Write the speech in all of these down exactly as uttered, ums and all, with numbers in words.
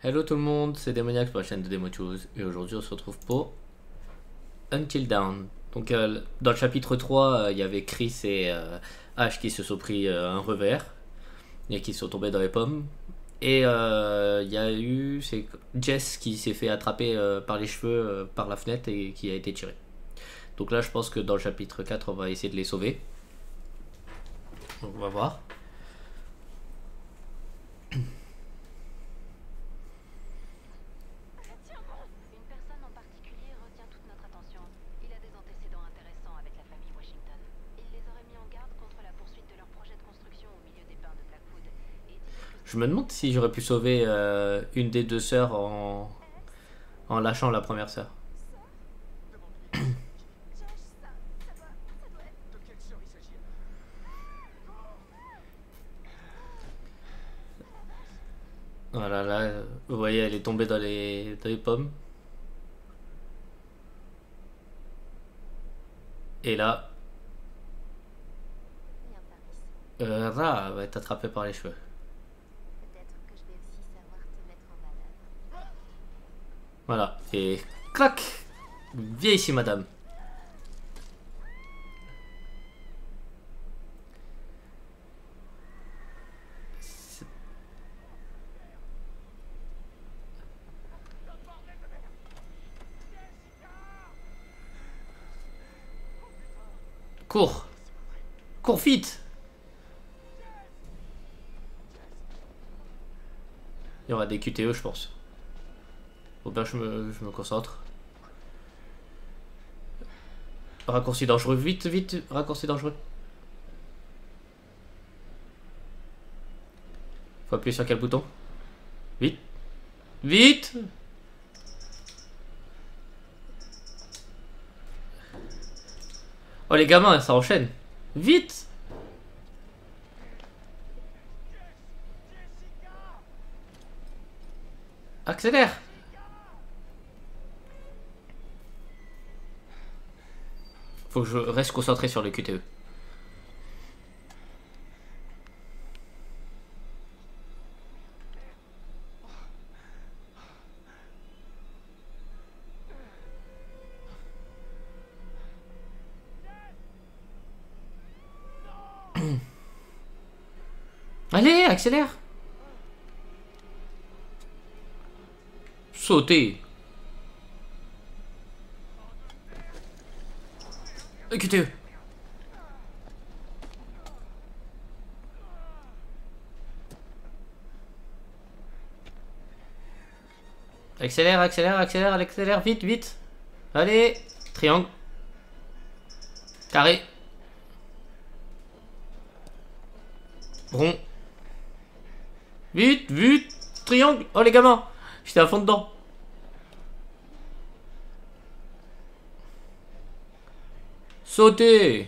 Hello tout le monde, c'est Démoniaque pour la chaîne de Demochoose et aujourd'hui on se retrouve pour Until Dawn. Donc euh, dans le chapitre trois, euh, il y avait Chris et euh, Ash qui se sont pris euh, un revers et qui sont tombés dans les pommes. Et euh, il y a eu c'est Jess qui s'est fait attraper euh, par les cheveux euh, par la fenêtre et qui a été tiré. Donc là je pense que dans le chapitre quatre on va essayer de les sauver. Donc, on va voir. Je me demande si j'aurais pu sauver euh, une des deux sœurs en, en lâchant la première sœur. Voilà, là, vous voyez, elle est tombée dans les, dans les pommes. Et là, euh, Ra va être attrapée par les cheveux. Voilà, et clac, viens ici, madame. Cours, cours vite. Il y aura des Q T E, je pense. Faut bien que je me, je me concentre. Raccourci dangereux, vite, vite, raccourci dangereux. Faut appuyer sur quel bouton? Vite, vite. Oh les gamins, ça enchaîne. Vite. Accélère. Faut que je reste concentré sur le Q T E. Allez, accélère. Sauter. Q T E. Accélère, accélère, accélère, accélère, vite, vite. Allez, triangle. Carré. Rond. Vite, vite, triangle. Oh les gamins, j'étais à fond dedans. Sauter.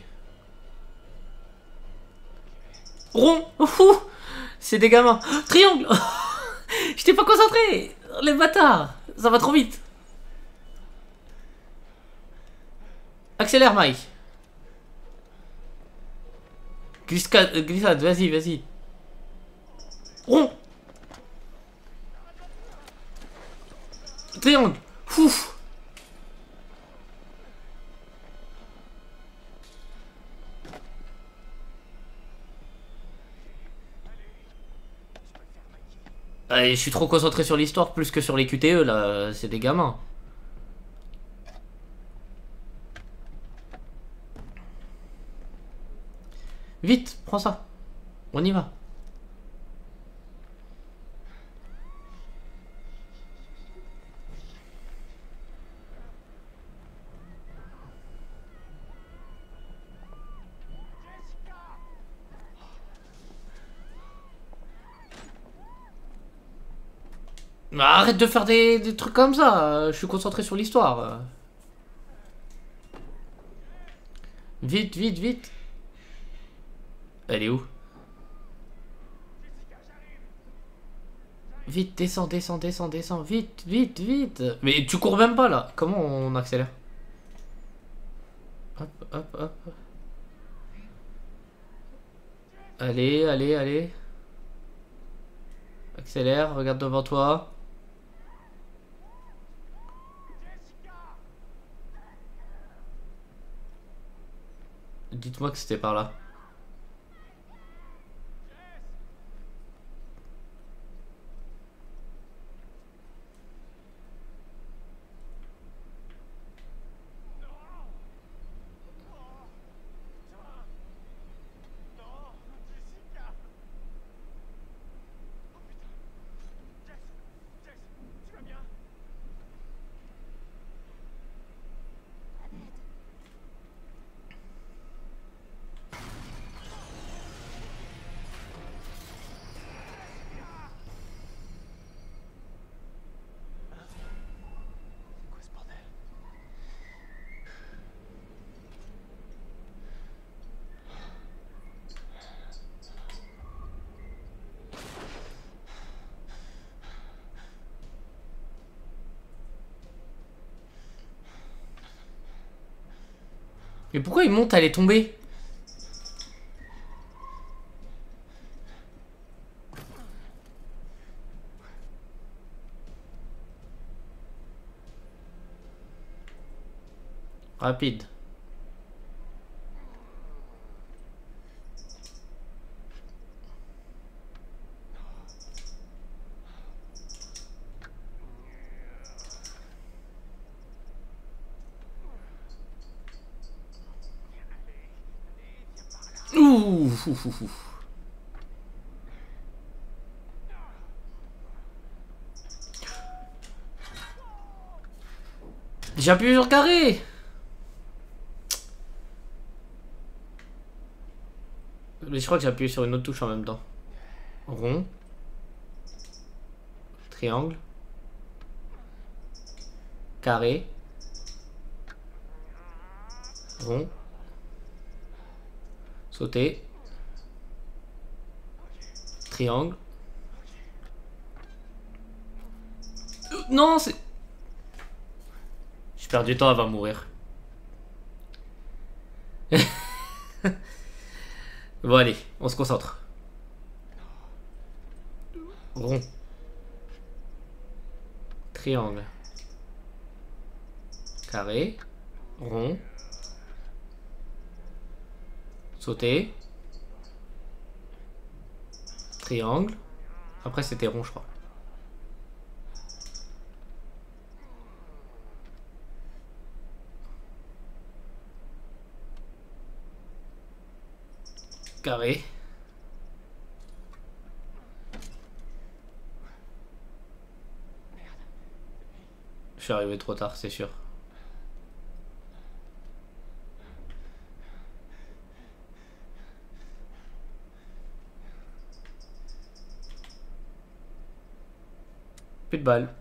Rond. Ouh, c'est des gamins. Triangle. J'étais pas concentré. Les bâtards, ça va trop vite. Accélère, Mike. Glissade, glissade, vas-y, vas-y. Rond. Triangle. Ouf. Allez, je suis trop concentré sur l'histoire plus que sur les Q T E là, c'est des gamins. Vite, prends ça. On y va. Bah, arrête de faire des, des trucs comme ça, je suis concentré sur l'histoire. Vite, vite, vite. Elle est où? Vite, descends, descends, descends, descends, vite, vite, vite. Mais tu cours même pas là, comment on accélère? Hop, hop, hop. Allez, allez, allez. Accélère, regarde devant toi. Dites-moi que c'était par là. Mais pourquoi il monte, elle est tombée? Rapide. Ouh, ouh, ouh, ouh. J'ai appuyé sur carré. Mais je crois que j'ai appuyé sur une autre touche en même temps. Rond. Triangle. Carré. Rond. Sauter. Triangle. Euh, non, c'est... Je perds du temps, elle va mourir. Bon allez, on se concentre. Rond. Triangle. Carré. Rond. Sauter. Triangle. Après c'était rond je crois. Carré. Je suis arrivé trop tard, c'est sûr. Plus de balles.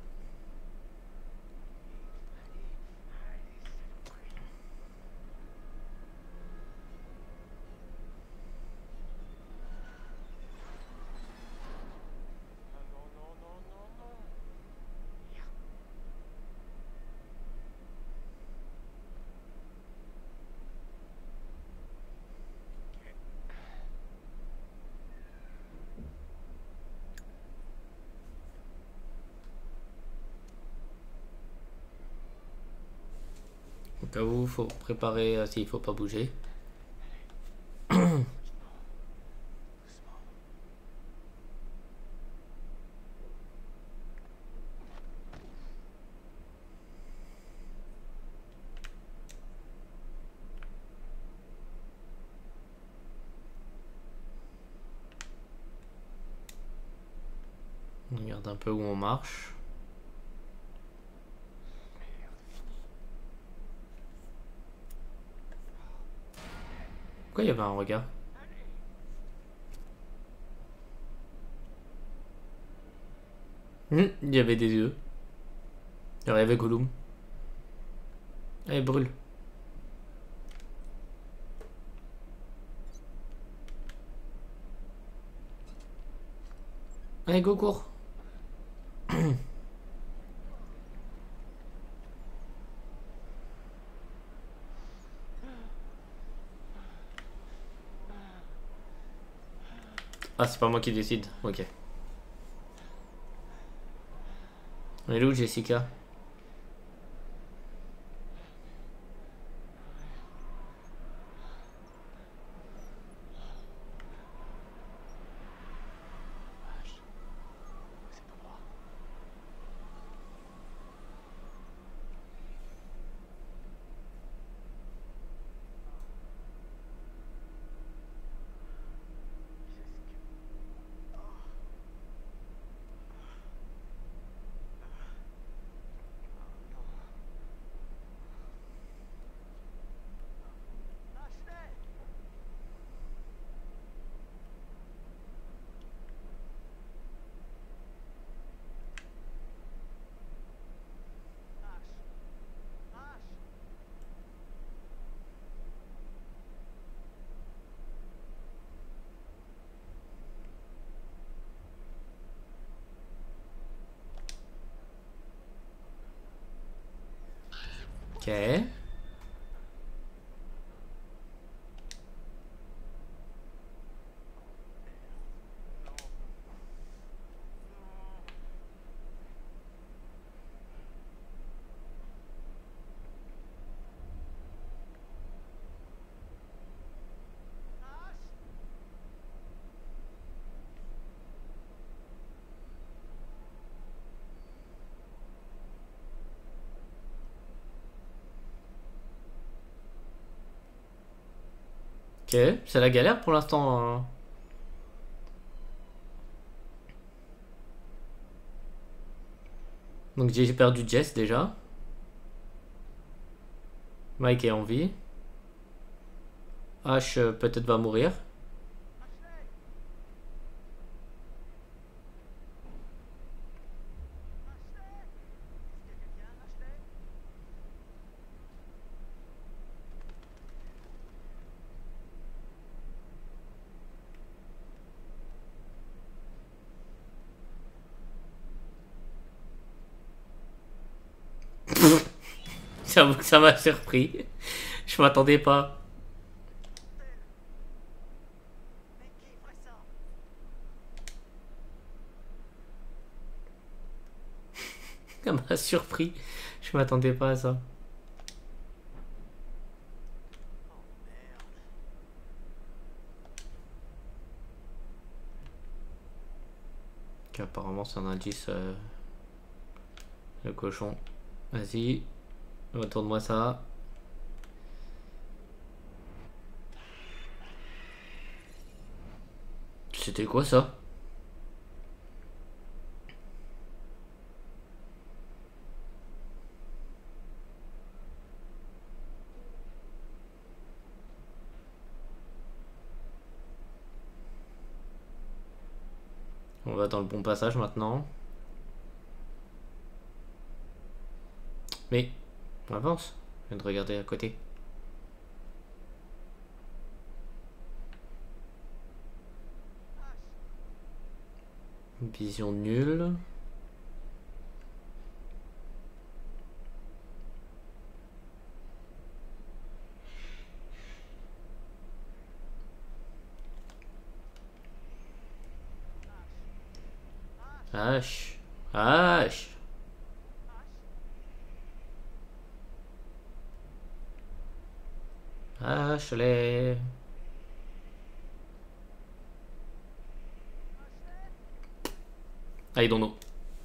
Au cas où, faut préparer euh, s'il faut pas bouger. On regarde un peu où on marche. Pourquoi il y avait un regard? Hum, il y avait des yeux. Il y avait Gollum. Allez, brûle. Allez, go, cours. Ah, c'est pas moi qui décide. Ok. Elle est où, Jessica? Ok. Ok, c'est la galère pour l'instant. Hein. Donc j'ai perdu Jess déjà. Mike est en vie. Ash euh, peut-être va mourir. J'avoue que ça m'a surpris. Je m'attendais pas. Ça m'a surpris. Je m'attendais pas à ça. Ok, apparemment c'est un indice. Euh... Le cochon. Vas-y. Retourne-moi ça. C'était quoi ça? On va dans le bon passage maintenant. Mais, on avance. Je viens de regarder à côté. Vision nulle. H. H. Ashley. I don't know.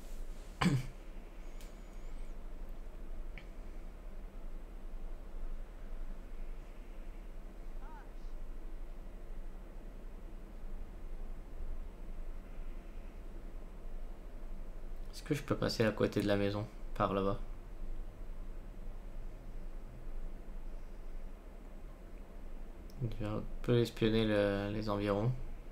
Est-ce que je peux passer à côté de la maison par là-bas? Je vais un peu espionner le, les environs.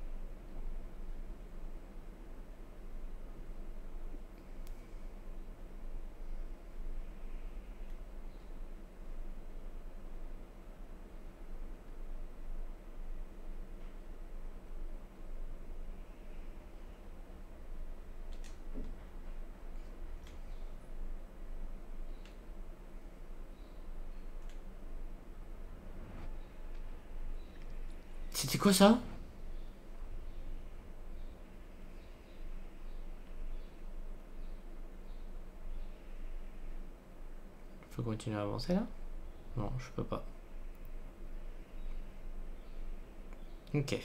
C'était quoi ça? Je peux continuer à avancer là? Non, je peux pas. Ok.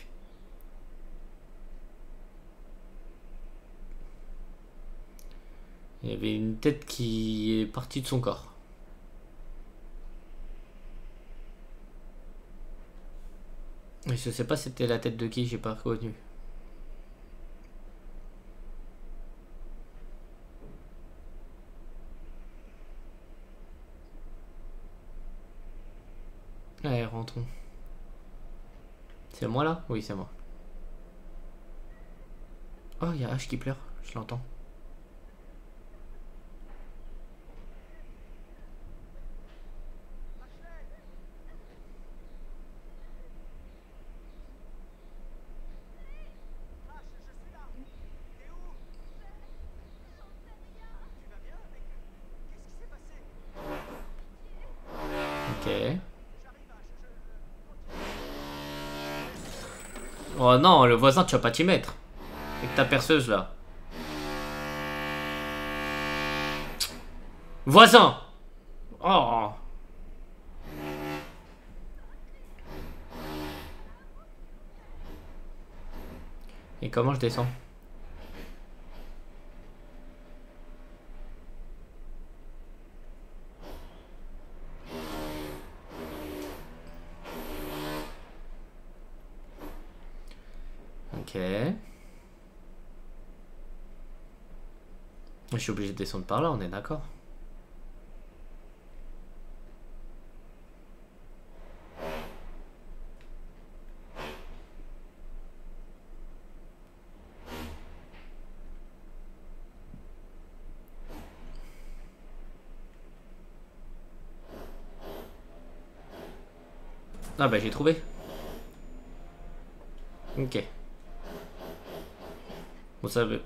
Il y avait une tête qui est partie de son corps. Et je sais pas c'était la tête de qui, j'ai pas reconnu. Allez, rentrons. C'est moi là? Oui, c'est moi. Oh, il y a H qui pleure, je l'entends. Ok. Oh non, le voisin, tu vas pas t'y mettre. Avec ta perceuse là. Voisin! Oh! Et comment je descends? Ok. Je suis obligé de descendre par là, on est d'accord. Ah bah j'ai trouvé. Ok. Bon ça veut...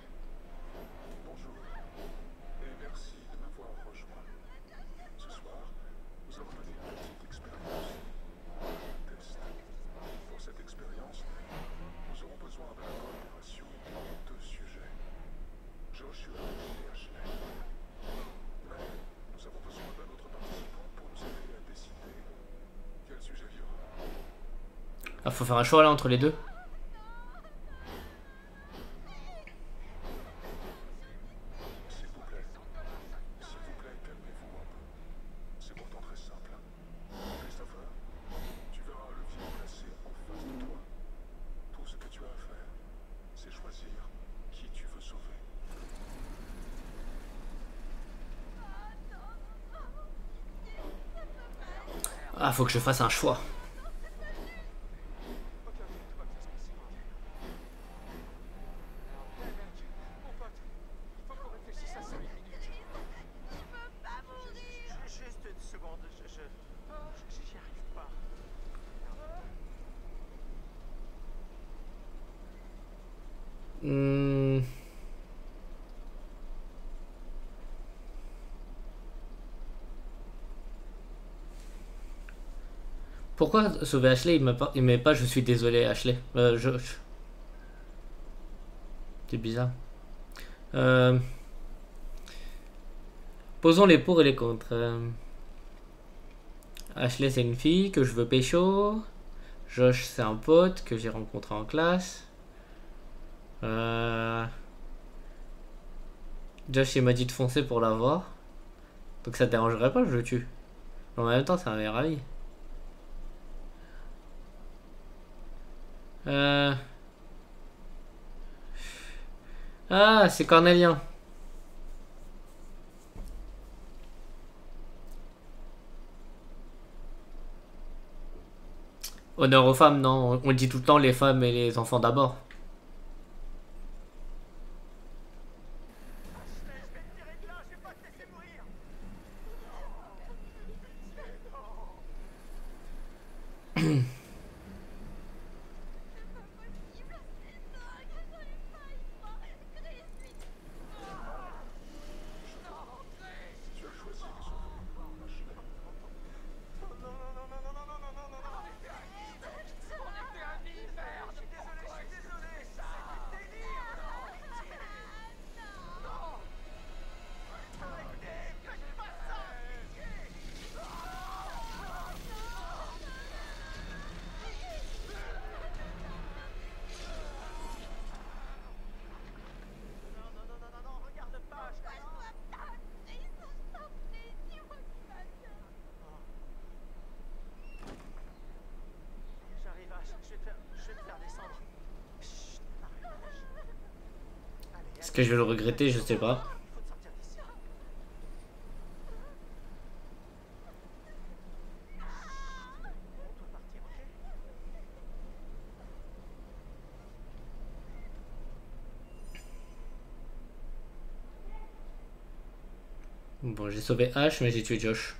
Ah, faut faire un choix là entre les deux. Ah, faut que je fasse un choix. Hmm. Pourquoi sauver Ashley? Il met pas, il met pas je suis désolé Ashley. Euh, je... je- C'est bizarre. Euh... Posons les pour et les contre. Euh, Ashley c'est une fille que je veux pécho. Josh c'est un pote que j'ai rencontré en classe. Euh... Josh il m'a dit de foncer pour la voir. Donc ça te dérangerait pas que je le tue. Mais en même temps c'est un meilleur ami. Euh... Ah c'est Cornélien. Honneur aux femmes, non. On dit tout le temps les femmes et les enfants d'abord. Est-ce que je vais le regretter? Je sais pas. Bon, j'ai sauvé Ash, mais j'ai tué Josh.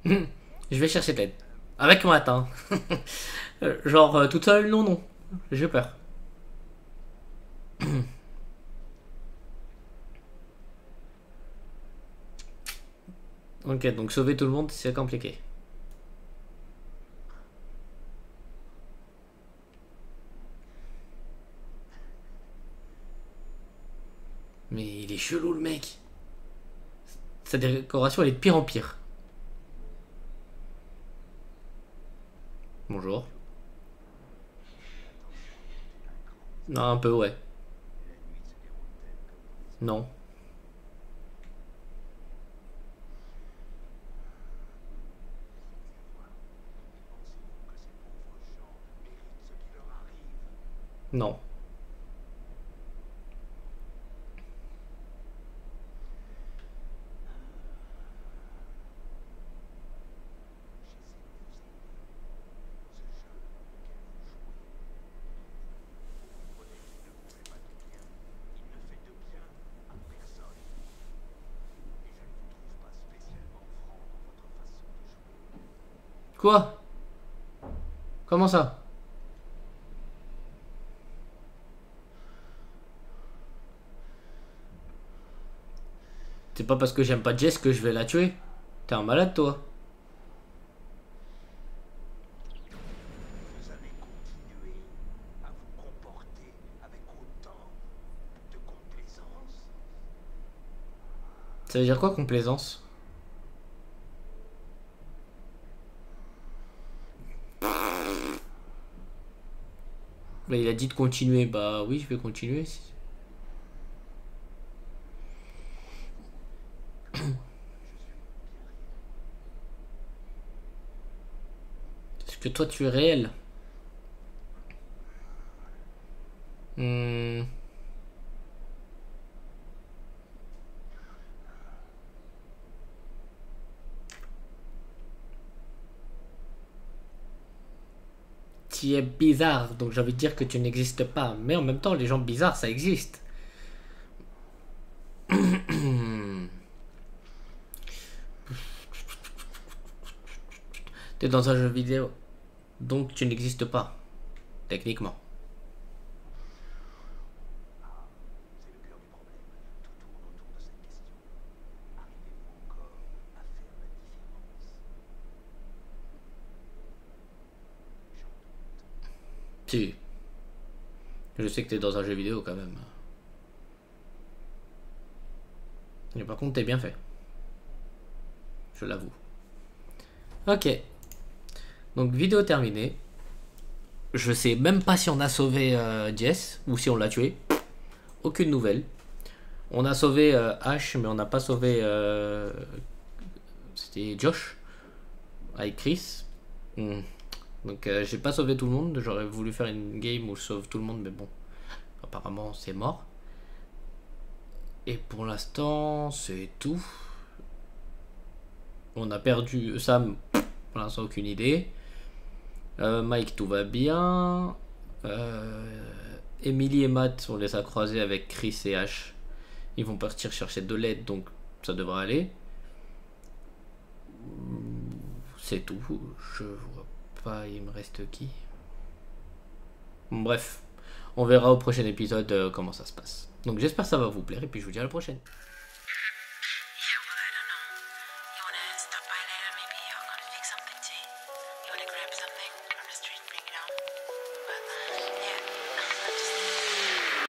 Je vais chercher de l'aide. Avec moi, attends. Genre, euh, toute seule, non, non. J'ai peur. Ok, donc sauver tout le monde, c'est compliqué. Mais il est chelou, le mec. Sa décoration, elle est de pire en pire. Bonjour. Non, un peu, ouais. Non. Non. Quoi? Comment ça? C'est pas parce que j'aime pas Jess que je vais la tuer. T'es un malade, toi. Vous avez continué à vous comporter avec autant de complaisance. Ça veut dire quoi, complaisance? Mais il a dit de continuer. Bah oui, je vais continuer. Est-ce que toi, tu es réel? Hmm. Tu es bizarre, donc j'ai envie de dire que tu n'existes pas. Mais en même temps, les gens bizarres, ça existe. T'es dans un jeu vidéo, donc tu n'existes pas, techniquement. C'est le cœur du problème. Tout tourne autour de cette question. Arrivez-vous encore à faire la différence? J'en doute. Si. Je sais que t'es dans un jeu vidéo quand même. Mais par contre, t'es bien fait. Je l'avoue. Ok. Donc, vidéo terminée. Je sais même pas si on a sauvé euh, Jess ou si on l'a tué. Aucune nouvelle. On a sauvé euh, Ash, mais on n'a pas sauvé. Euh... C'était Josh avec Chris. Hmm. Donc, euh, j'ai pas sauvé tout le monde. J'aurais voulu faire une game où je sauve tout le monde, mais bon. Apparemment, c'est mort. Et pour l'instant, c'est tout. On a perdu Sam. Pour l'instant, aucune idée. Euh, Mike, tout va bien. Euh, Emily et Matt, on les a croisés avec Chris et Ash. Ils vont partir chercher de l'aide, donc ça devrait aller. C'est tout. Je vois pas, il me reste qui. Bref, on verra au prochain épisode euh, comment ça se passe. Donc j'espère que ça va vous plaire et puis je vous dis à la prochaine. Yeah, well, I don't know. You wanna stop by later, maybe? You're gonna fix something tea. You wanna grab something?